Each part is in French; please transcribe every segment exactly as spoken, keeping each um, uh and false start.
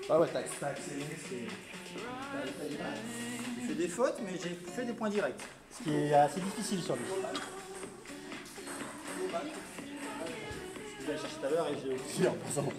Ah ouais, t'as accéléré, c'est... J'ai fait des fautes, mais j'ai fait des points directs. Ce qui est assez difficile sur lui. Ce que j'allais chercher tout à l'heure et j'ai aussi en passant.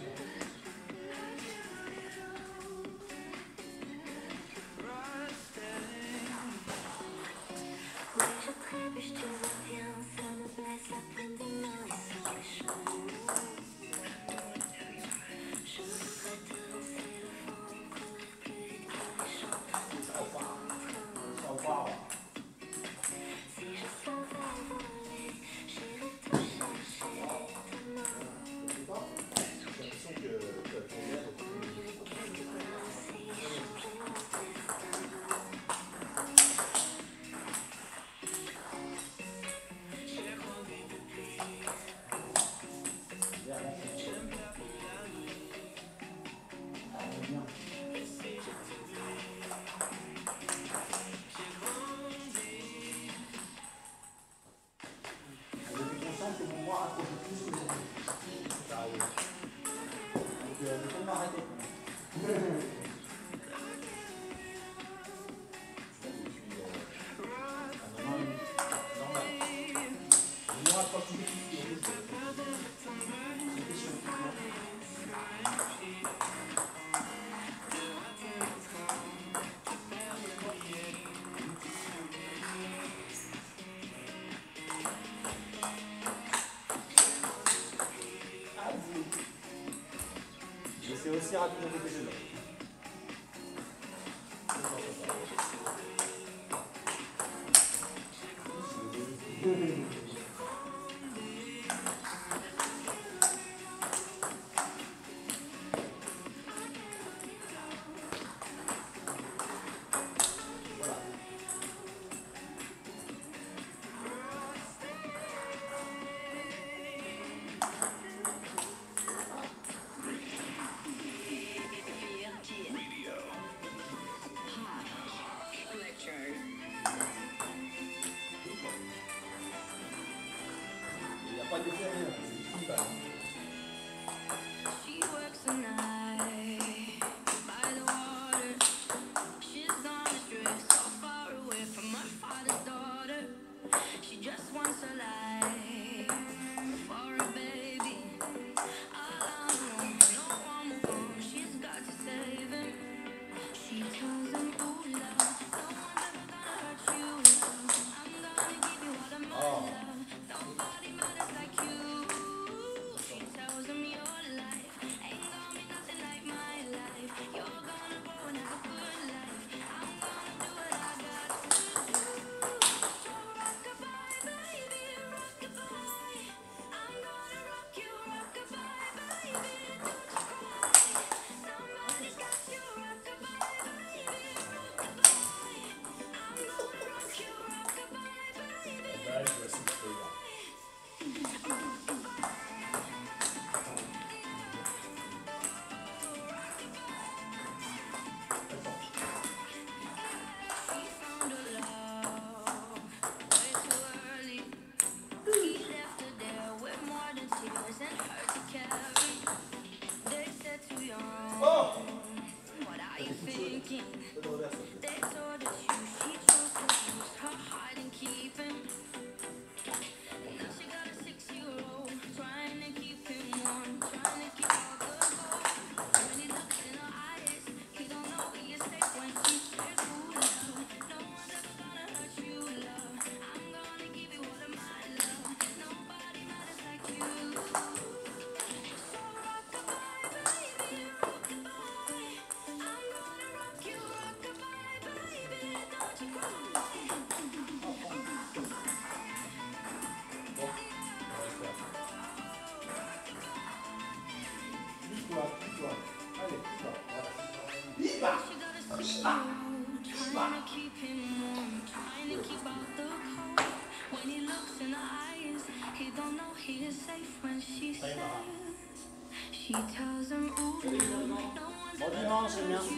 C'est aussi rapide que les autres. Pas de faire rien, c'est pas. Bon dimanche, c'est bien.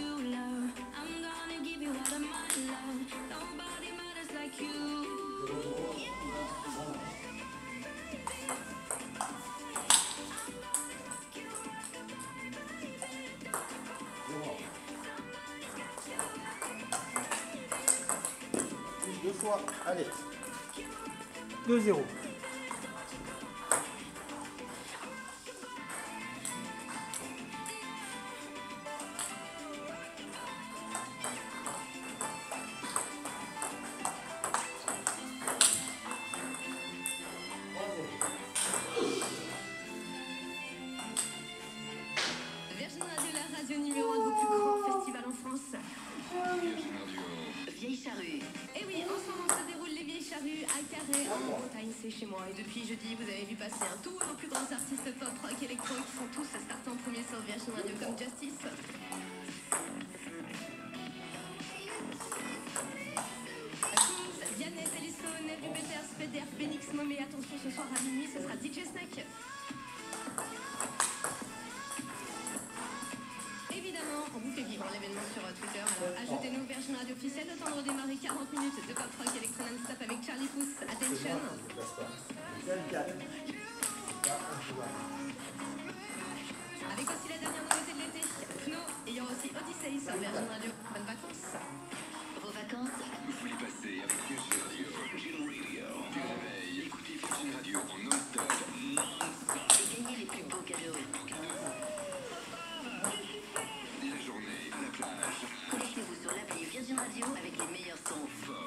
toi. Allez. deux zéro. Virgin Radio, la radio numéro un de vos plus grands festivals en France. Vieille Charrue. Et oui, en ce moment se déroulent les Vieilles Charrues à Carré, en Bretagne, c'est chez moi. Et depuis jeudi, vous avez vu passer un tour nos plus grands artistes pop, rock, électro qui sont tous startés en premier sur Virgin Radio comme Justice. Vianney, Telisso, Nelly Peters, Feder, Phoenix, Momé. Attention, ce soir à minuit, ce sera D J Snake. Évidemment, on vous fait vivre l'événement sur Twitter, alors ajoutez-nous Virgin Radio officiel, le temps de redémarrer quarante minutes de pop rock électro non-stop avec Charlie Puth, Attention. Avec aussi la dernière nouveauté de l'été, Fno, et il y aura aussi Odyssey sur Virgin Radio. Bonnes vacances. Vos vacances, Vous voulez passer avec Virgin Radio. Virgin Radio. Du réveil, écoutez Virgin Radio en non-stop. et gagnez les plus beaux cadeaux. La journée, la plage. Connectez-vous sur l'appli Virgin Radio avec les meilleurs sons.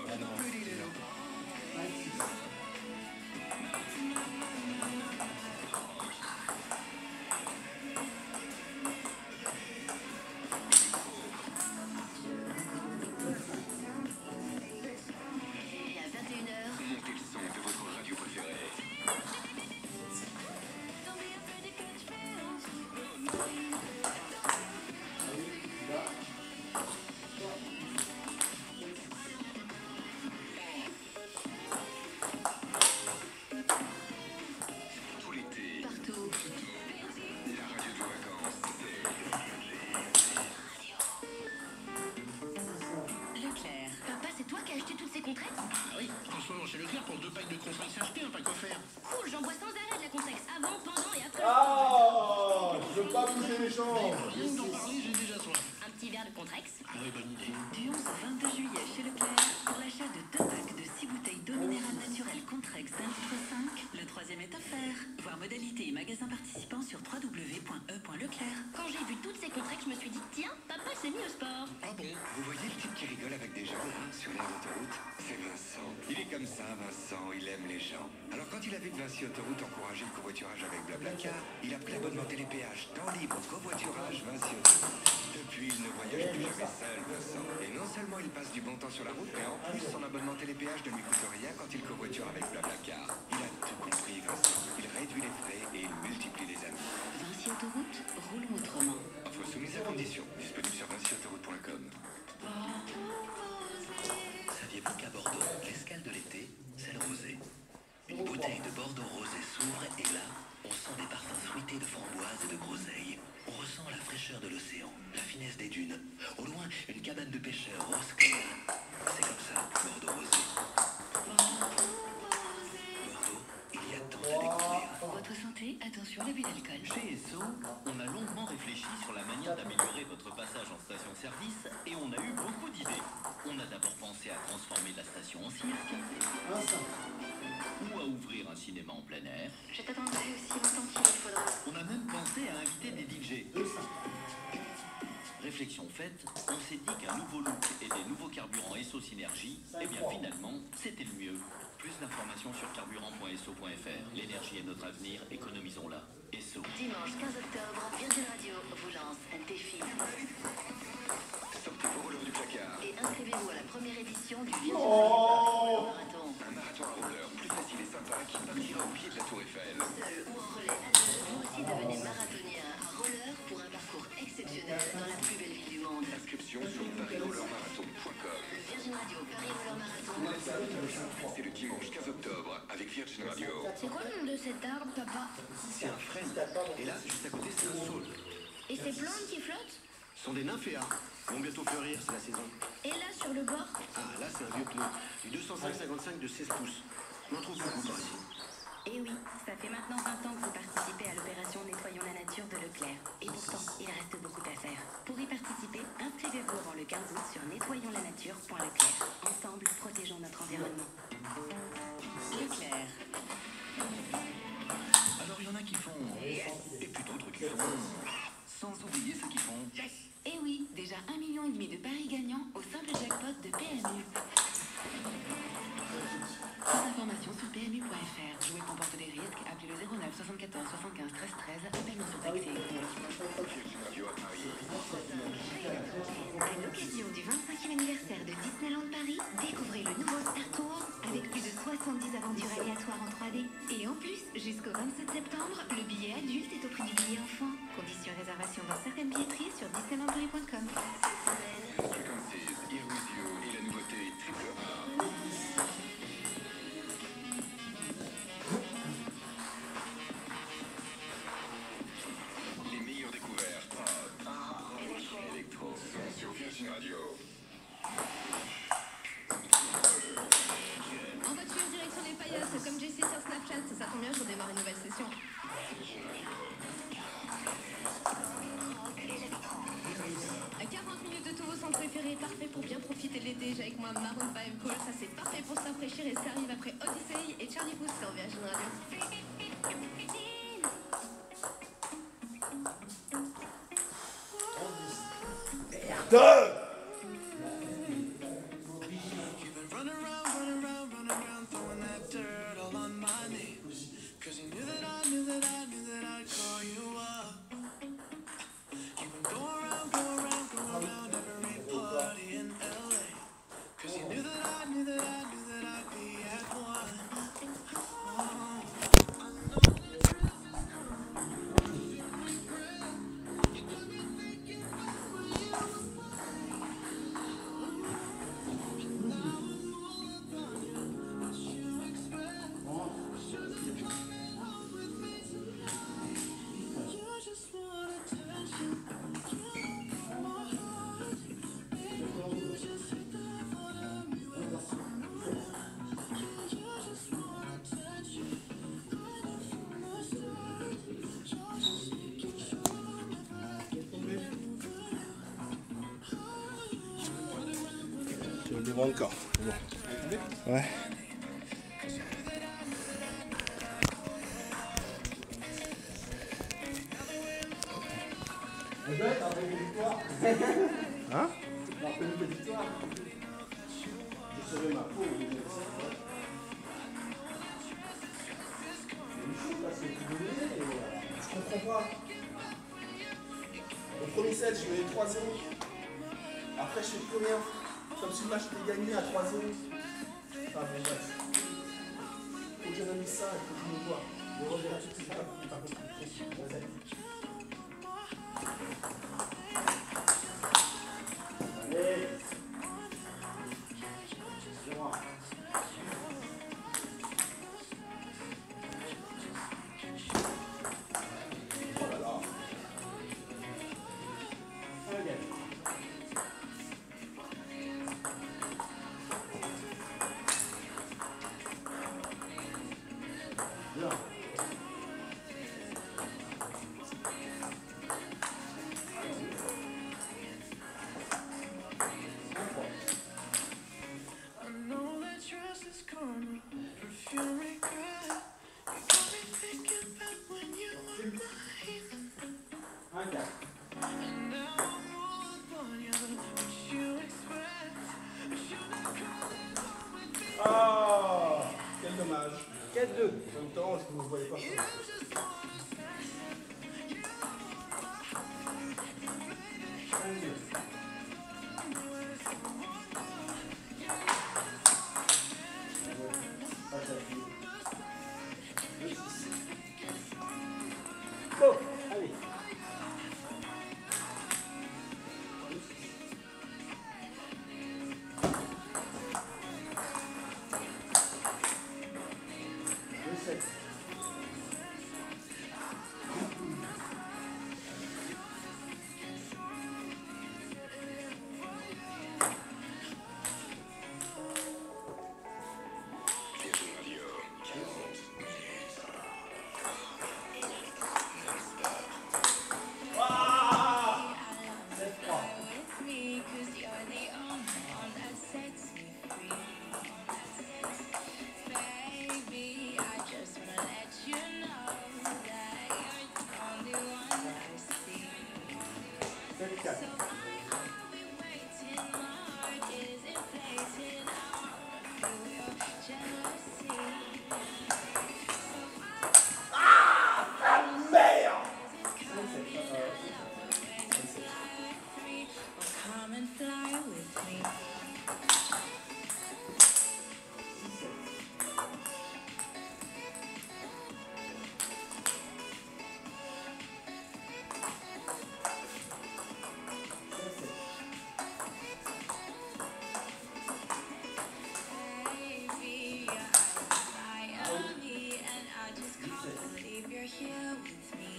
Et à vingt et une heures, Montez le son de votre radio préférée. Tout l'été, partout. la radio de vacances. Leclerc. Papa, c'est toi qui as acheté toutes ces Contrex? Ah oui, en ce moment chez Leclerc, pour deux packs de Contrex achetés, un pack offert. Cool, j'en bois sans arrêt de la Contrex. Avant, pendant et après. Ah, je veux pas bouger les gens. Rien que d'en parler, j'ai déjà soif. Un petit verre de Contrex. Ah oui, bonne idée. Du onze au vingt-deux juillet chez Leclerc, pour l'achat de deux packs de six bouteilles d'eau minérale naturelle Contrex d'un litre cinq, le troisième est offert. Voir modalité et magasin participant sur w w w point e point leclerc. Quand j'ai vu toutes ces Contrex, je me suis dit, tiens, papa s'est mis au sport. Ah bon? Vous voyez le type qui rigole avec des gens là, sur l'air d'autoroute? C'est Vincent. Il est comme ça, Vincent, il aime les gens. Alors quand il a vu que Vinci Autoroute encourageait le covoiturage avec Blablacar, il a pris l'abonnement télépéage, temps libre, covoiturage, Vinci Autoroute. Depuis, il ne voyage plus jamais seul, Vincent. Et non seulement il passe du bon temps sur la route, mais en plus son abonnement télépéage ne lui coûte rien quand il covoiture avec Blablacar. Il a tout compris, Vincent. Il réduit les frais et il multiplie les amis. Vinci Autoroute, roulons autrement. Offre soumise à condition. Disponible sur vinci autoroute point com. Saviez-vous qu'à Bordeaux, l'escale de l'été, c'est le rosé? Une bouteille de Bordeaux rosé s'ouvre et là, on sent des parfums fruités de framboise et de groseille. On ressent la fraîcheur de l'océan, la finesse des dunes. Au loin, une cabane de pêcheurs rose clair. C'est comme ça, Bordeaux rosé. Bordeaux, il y a tant à découvrir. Pour votre santé, attention à l'abus d'alcool. Chez Esso, on a longuement réfléchi sur la manière d'améliorer votre passage en station-service et on a eu beaucoup d'idées. On a d'abord pensé à transformer la station en cirque ou à ouvrir un cinéma en plein air. Je t'attendrai aussi longtemps qu'il le faudra. On a même pensé à inviter des D J. Réflexion faite, on s'est dit qu'un nouveau look et des nouveaux carburants Esso Synergie, eh bien finalement, c'était le mieux. Plus d'informations sur carburant point esso point f r. L'énergie est notre avenir, économisons-la. Esso. Dimanche quinze octobre, Virgin Radio vous lance un défi. Sortez vos rouleurs du placard. Et inscrivez-vous à la première édition du Virgin Oh. Radio Marathon. Un marathon à roller plus facile et sympa qui partira au pied de la Tour Eiffel. Seul ou en relais à deux, vous aussi devenez marathonien à roller pour un parcours exceptionnel dans la plus belle ville du monde. Inscription sur paris roller marathon point com. Le Virgin Radio Paris Roller Marathon. C'est le dimanche quinze octobre avec Virgin Radio. C'est quoi le nom de cet arbre, papa? C'est un frêne. Et là, juste à côté, c'est un saule. Et ces plantes qui flottent? Ce sont des nymphéas. Ils vont bientôt fleurir, c'est la saison. Et là, sur le bord? Ah, là, c'est un vieux pneu. Du deux cent cinq cinquante-cinq de seize pouces. On en trouve beaucoup par ici. Et oui, ça fait maintenant vingt ans que vous participez à l'opération Nettoyons la nature de Leclerc. Et pourtant, il reste beaucoup à faire. Pour y participer, inscrivez-vous courant le quinze août sur nettoyons la nature point leclerc. Ensemble, protégeons notre environnement. Leclerc. Alors il y en a qui font yes, et puis d'autres qui font sans oublier ceux qui font yes. Et oui, déjà un million et demi de paris gagnants au simple jackpot de P M U. Plus d'informations sur P M U point F R. Jouer comporte des risques. Appelez le zéro neuf soixante-quatorze soixante-quinze treize treize. Appel surtaxé. À l'occasion du vingt-cinquième anniversaire de Disneyland Paris, découvrez le nouveau Star Tours avec plus de soixante-dix aventures aléatoires en trois D. Et en plus, jusqu'au vingt-sept septembre, le billet adulte est au prix du billet enfant. Conditions et réservations dans certaines billetteries sur disneyland paris point com. cinquante-six, Here With You et la nouveauté Triple A. Les meilleures découvertes pop, rock, électro sont sur Virgin Radio. En voiture, direction les paillasses, comme Jessie sur Snapchat. Ça tombe bien, je redémarre une nouvelle session. À quarante minutes de tous vos sons préférés, parfait pour bien profiter de l'été. J'ai avec moi Maroon five Call, ça c'est parfait pour se rafraîchir et ça arrive après Odyssey et Charlie Puth sur Virgin Radio. Merde! Je le devant encore. Bon. Ouais. Hein? Je savais ma peau. Je comprends pas. Au premier set, je mets trois zéro. Après, je fais plus rien. Comme si le match était gagné à trois zéro. Enfin bon, bref. Faut que j'analyse ça et que je me vois. Je reviens tout de suite. Par contre, vas-y. Allez. C'est moi. Oh là là. Regarde. Bien. Un quatre. Ah, quel dommage. quatre deux. En même temps, est-ce que vous ne voyez pas ça? cinq deux. Bon, allez. deux sept. baby, I just wanna let you know that you're the only one I see. sept quatre. So why are we waiting? My heart is inflated. I wanna feel your jealousy. So why Merde! come and fly with me? Baby, you're high on me, and I just can't believe you're here with me.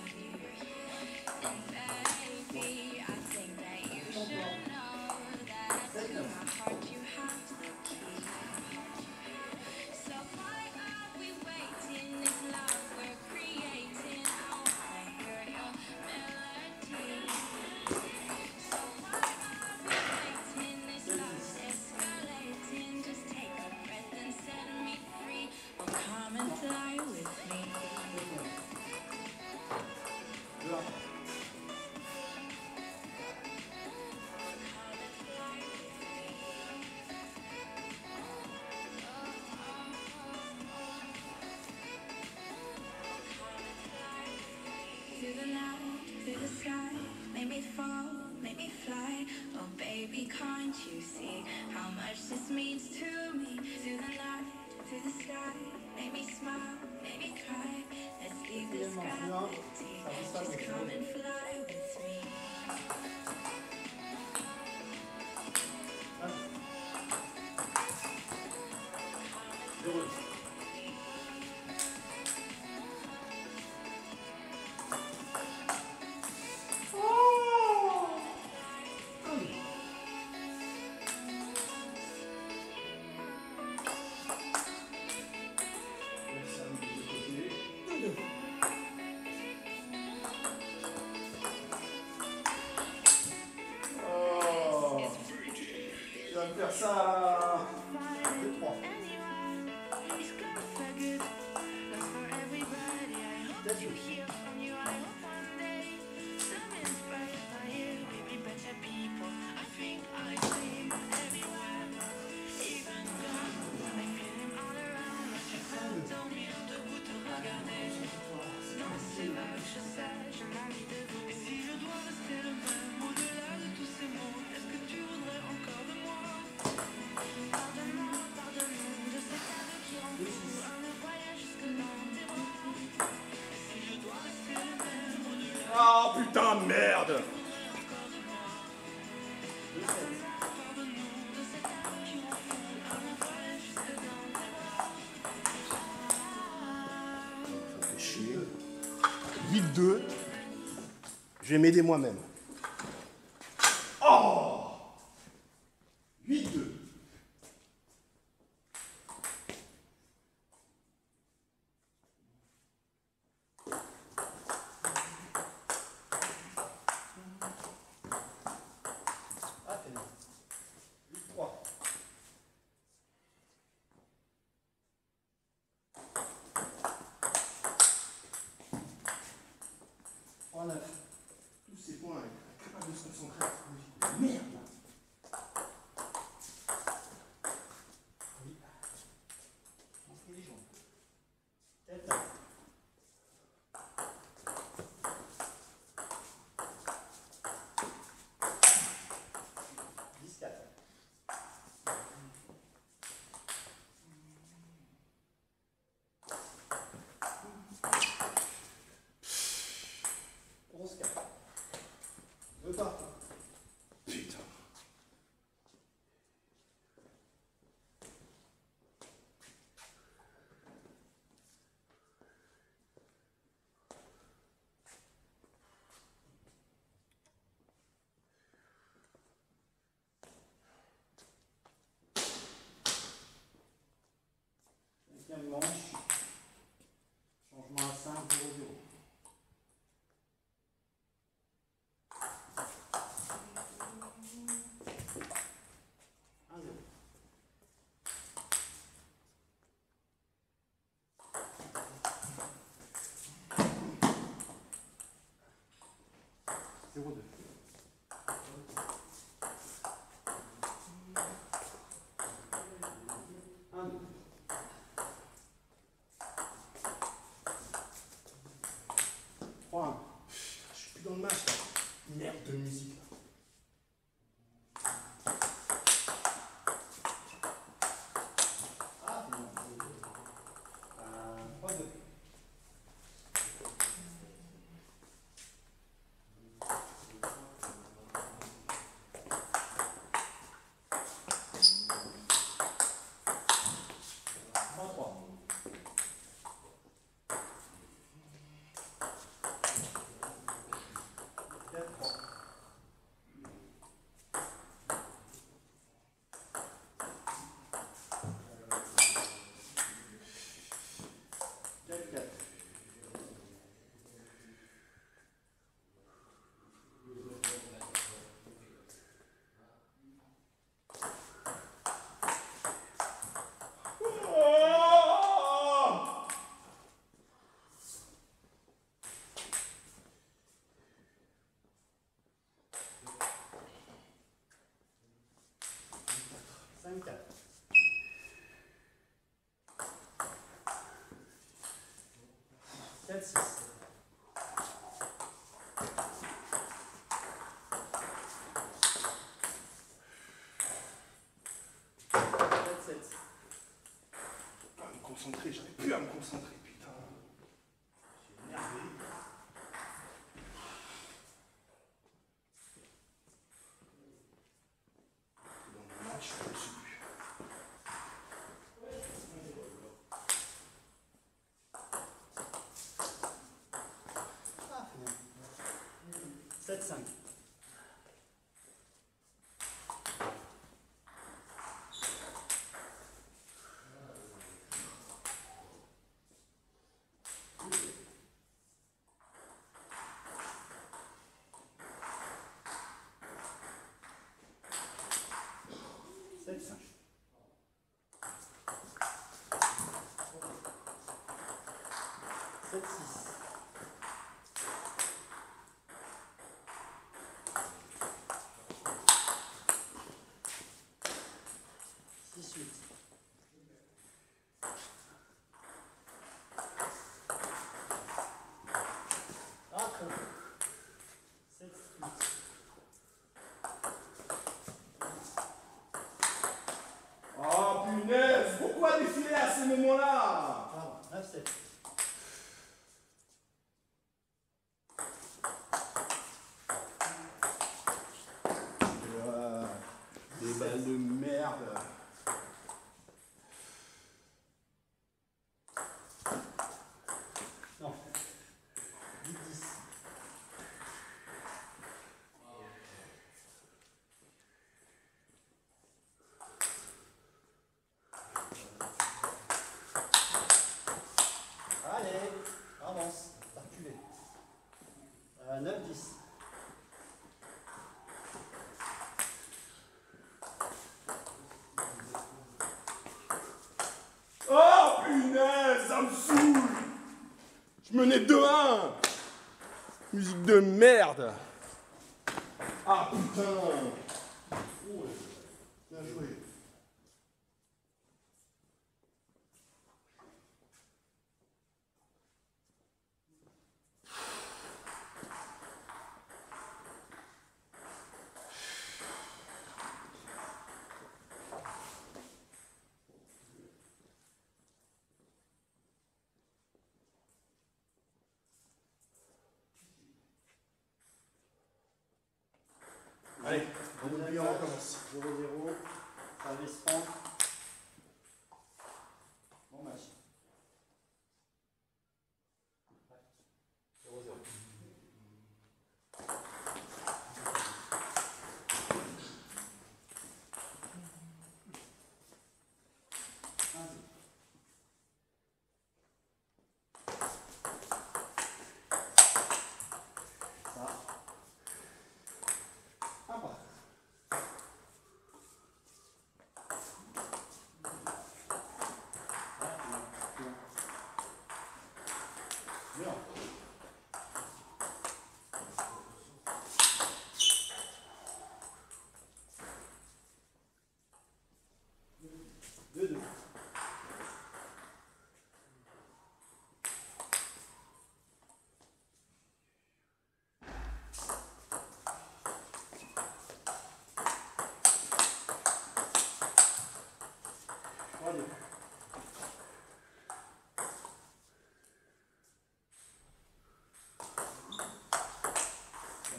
And baby, I think that you should know that to my heart you have the key. So why are we waiting? This love we're creating, I wanna hear your melody. So why are we waiting? This love's escalating. Just take a breath and set me free. Oh, come and fly with me. Through the night, through the sky, make me fall, make me fly. Oh baby, can't you see how much this means to me? Through the night, through the sky, make me smile, make me cry. Let's leave this gravity. Just come and fly with me. Oh. Tu vas me faire ça à deux trois. Oh putain, merde! Ça fait chier. huit deux. Je vais m'aider moi-même. Oh! huit deux. Ah, t'es bien. huit trois. trois neuf. Tous ces points, incapable de se concentrer. Merde! Oui. Intelligent. Tête. dix quatre. onze quatre. Deux partout. Putain. Cinquième manche. Changement à cinq, zéro zéro. un zéro. trois deux. cinq quatre. quatre six. quatre sept. À me concentrer, j'arrive plus à me concentrer, putain. J'ai énervé. Dans mon match, je ne suis plus. sept cinq. sept cinq. sept six. six huit. Ah, con. sept huit. Oh punaise, pourquoi défiler à ces moments-là? Pardon, neuf sept. Euh, Des balles de merde. Non. huit dix. Allez, avance, t'as reculé. Euh, neuf dix. Oh punaise, ça me saoule. Je menais deux un. Musique de merde. Ah putain. Oh, bien joué. Allez, bon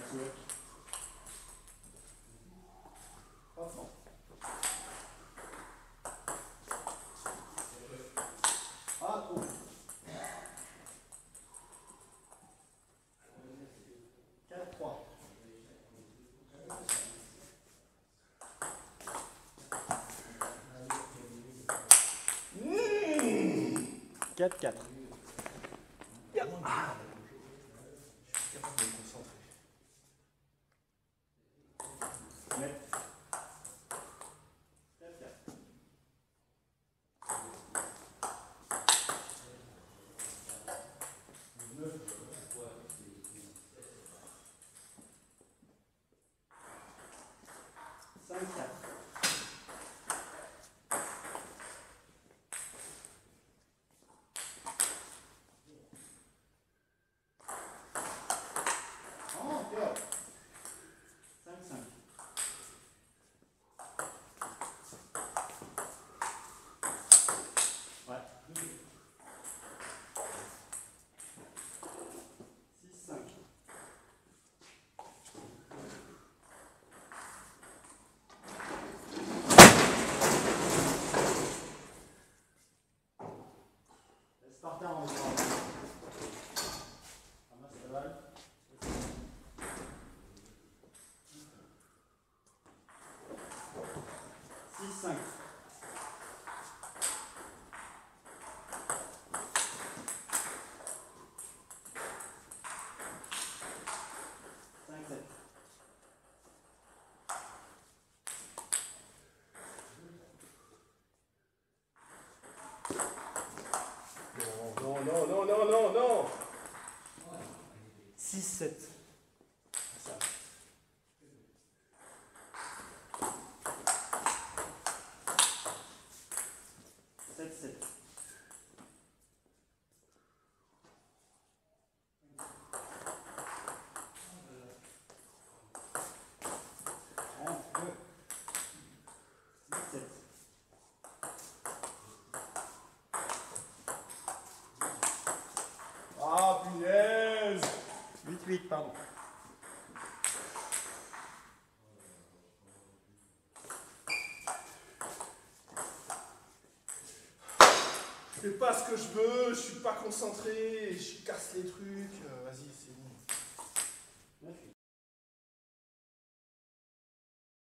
Pas fort. Ah, trop. quatre trois. quatre quatre. Je suis capable de me concentrer. Ouais. quatre quatre. cinq quatre. Encore. cinq cinq. Ouais. six cinq. Laisse par terre en même temps. Ramasse la balle. six cinq. cinq sept. Non, non, non, non, non, non. six sept. Ça. sept sept. Ah, punaise. huit huit, pardon. Je fais pas ce que je veux, je suis pas concentré, je casse les trucs. Euh, Vas-y, c'est bon.